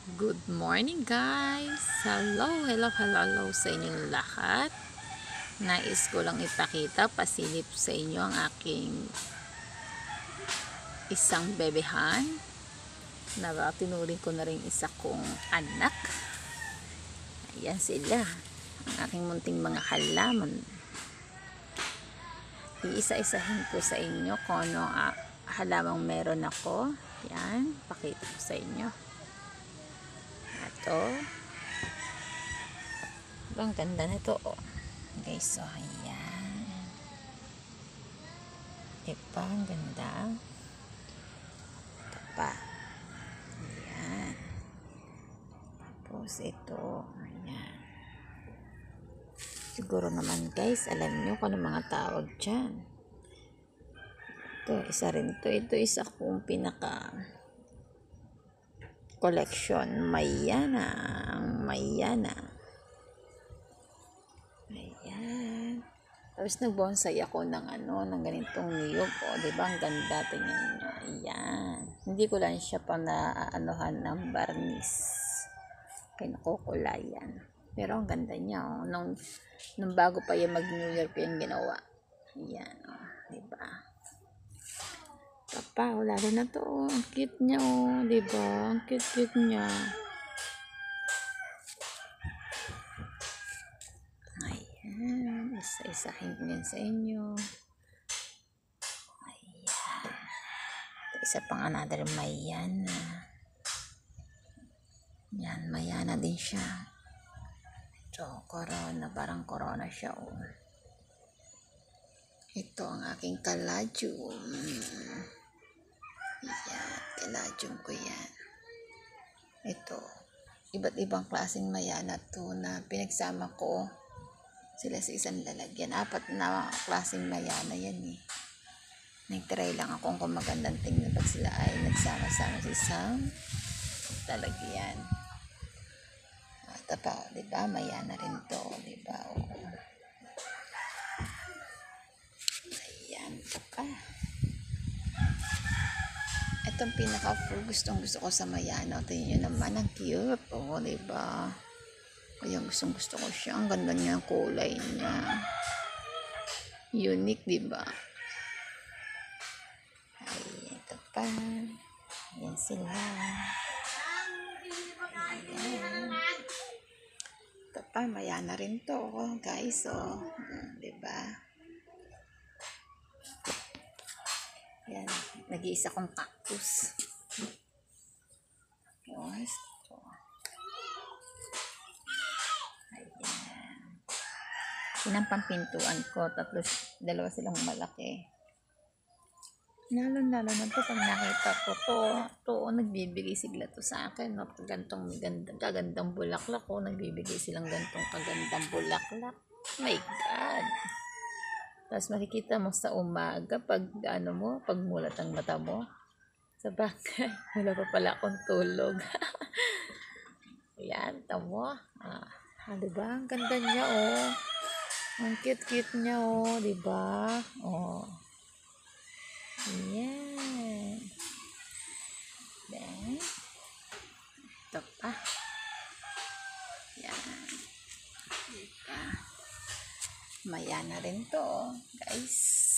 Good morning guys! Hello sa inyong lahat. Nais ko lang ipakita, pasilip sa inyo ang aking isang bebehan na tinuring ko na rin isa kong anak. Ayan sila, ang aking munting mga halaman. Iisa-isahin ko sa inyo kung ano halamang meron ako. Yan, pakita ko sa inyo. Ito. Ang ganda na ito, oh. Guys, so ayan. Diba, ang ganda. Ito pa. Ayan. Tapos ito. Ayan. Siguro naman guys, alam nyo kung ano mga tawag dyan. Ito, isa rin ito. Ito isa kong pinaka collection. Mayana. Ang Mayana. Ayan. Tapos nag-bonsai ako ng ng ganitong niyog. O, diba? Ang ganda. Tingnan nyo. Ayan. Hindi ko lang siya pa naanohan ng barnis. Kinukukulayan. Pero ang ganda niya. O. Nung bago pa yung mag-New Year pa yung ginawa. Ayan. O. Diba? Papa, lalo na to. Ang cute niya. O. Diba? Ang cute niya. Ayan. Isa-isahin ko yan sa inyo. Ayan. Isa pang another Mayana. Yan, Mayana din siya. Ito, corona. Parang corona siya. Oh. Ito ang aking kaladium. Yan, kaladium ko yan. Ito, iba't ibang klaseng Mayana to na pinagsama ko sila sa isang lalagyan. 4 na klaseng Mayana yan eh. Nag-try lang ako kung magandang tingnan pag sila ay nagsama-sama sa isang lalagyan. Ito pa, diba? Mayana rin to, diba? Ayan, ito pa. Itong pinaka-gustong gusto ko sa Mayana. Tingnan nyo naman, ang cute. O, diba? Kaya gustong gusto ko siya. Ang ganda niya, ang kulay niya. Unique, diba? Ay, ito pa. Ayan sila. Ayan. Ito pa, Mayana rin to, guys. O, diba? Ayan, nag-iisa kong cactus. Yes. Yan ang pampintuan ko. Dalawa silang malaki. Lalo na to pag nakita ko to nagbibigay sila to sa akin. No? Gantong kagandang bulaklak ko. Nagbibigay silang gantong kagandang bulaklak. My God. Tapos makikita mo sa umaga pag pagmulat ang mata mo. Sa bagay, wala pa pala akong tulog. Ayan, tamo. Diba? Ang ganda niya, oh. Ang cute niya, oh. Diba? Oh. Ayan. Then, ito pa. Ayan. Diba? Mayana rin to, oh, guys.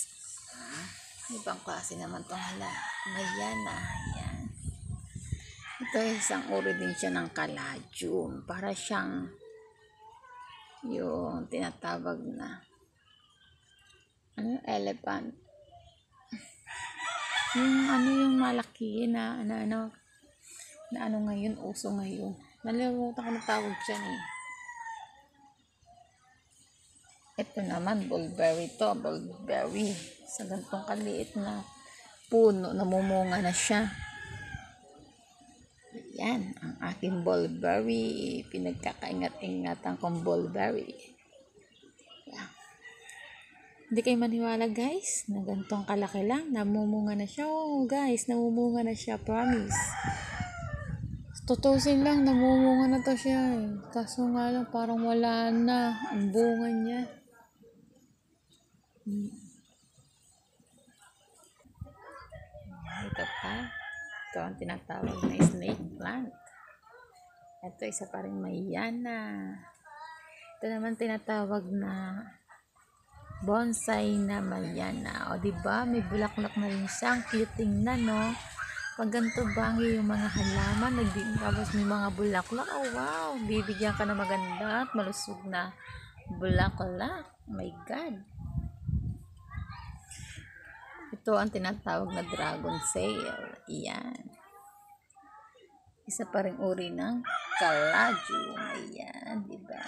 Ibang klase naman itong Mayana. Ayan. Ito isang uri din siya ng kaladium. Para siyang yung tinatawag na elephant. Yung malaki na ngayon, uso ngayon. Nalimutan ko na tawag dyan eh. Ito naman, bulberry to. Bulberry. Sa gantong kaliit na puno, namumunga na siya. Ayan, ang aking bulberry. Pinagkakaingat-ingatan kong bulberry. Ayan. Hindi kayo maniwala guys, na gantong kalaki lang, namumunga na siya. Oh guys, namumunga na siya, promise. Tutusin lang, namumunga na to siya. Kaso nga lang, parang wala na ang bunga niya. Ito pa. Ito ang tinatawag na snake plant. Ito, isa pa rin Mayana. Ito naman tinatawag na bonsai na Mayana. O, diba? May bulaklak na rin siya. Ang cute tingnan, no? Pag ganito bangi yung mga halaman, tapos may mga bulaklak. Oh, wow! Bibigyan ka na maganda at malusog na bulaklak. Oh my God! Ito ang tinatawag na dragon sail. Iyan. Isa pa ring uri ng kalaju. Ayan, diba?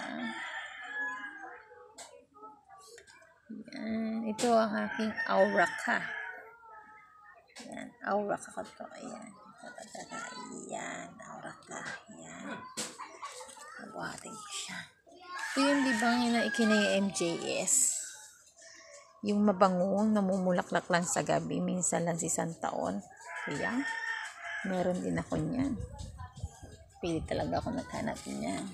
Ayan. Ito ang aking auraka. Ayan, auraka ko to. Ayan. Ayan, auraka. Ayan. Awatin ko siya. Ito yung libang ikinay MJS. Yung mabangong, namumulaklak lang sa gabi. Minsan lang sa isang taon. Ayan. Meron din ako niyan. Pili talaga ako naghanap niyan.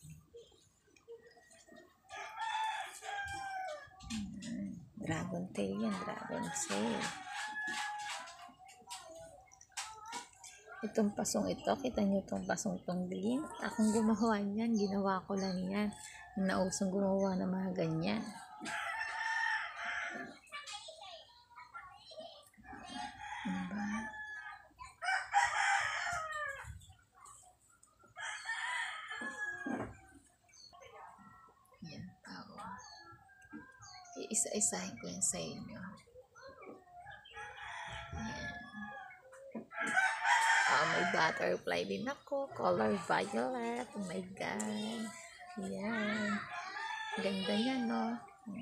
Dragon tail yan. Dragon tail. Itong pasong ito. Kita nyo itong pasong itong green. Akong gumawa niyan. Ginawa ko lang yan. Nausong gumawa ng mga ganyan. Yan, tawa. Iisa-isahin ko yan sa inyo. Yan. May butterfly din ako. Color violet. Oh my God. Yan. Ganda niya, no?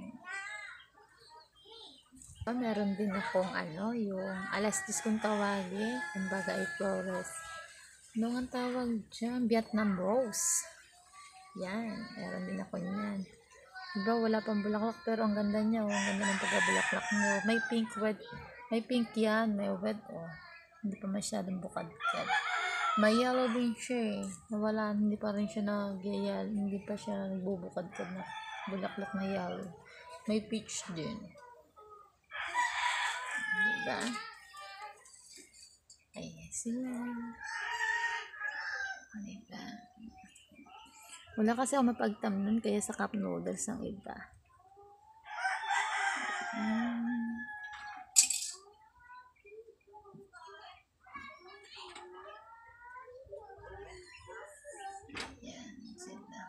Meron din akong yung alastis kung tawagin. Kumbaga ay flores. Ano ang tawag dyan? Vietnam rose. Yan. Meron din ako niyan. Diba, wala pang bulaklak pero ang ganda niya. Ang ganda ng pagkabulaklak niya. May pink red. May pink yan. May red. Hindi pa masyadong bukad-kad. May yellow din siya. Nawala. Hindi pa rin siya nagyayal. Hindi pa siya nagbubukad-kad na bulaklak na yellow. May peach din. Diba? Ayan sila. Diba? Wala kasi ako mapagtamnan kaya sa cup noodles ang iba. Yan sila.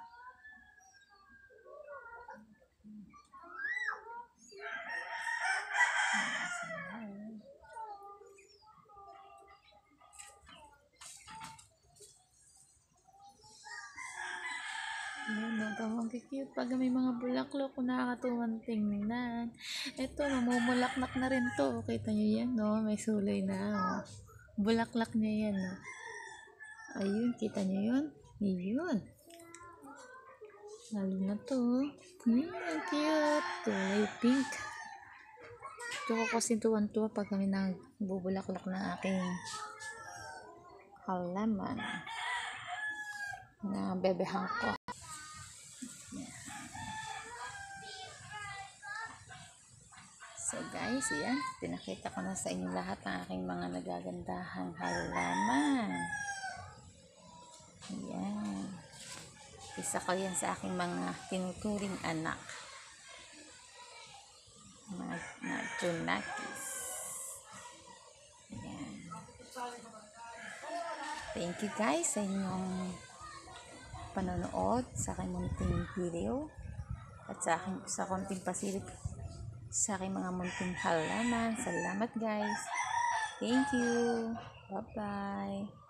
Ayan, ang cute pag may mga bulaklak kung nakakatuwang tingnan. Ito, namumulaklak na rin to. Kita nyo yan, no? May sulay na, oh. Bulaklak niya yan, no? Ayun, kita nyo yun? Ayun. Lalo na to. Ang cute. Kulay pink. Ito ko kasi tuwan-tuwa pag kami nagbubulaklak na aking halaman na bebehan ko. So guys, yan. Pinakita ko na sa inyo lahat ng aking mga nagagandahang halaman. Yan. Isa ko yan sa aking mga tinuturing anak. Mga Junakis. Yan. Thank you guys sa inyong panonood sa aking munting video at sa konting pasilip sa aking mga munting halaman. Salamat guys. Thank you. Bye-bye.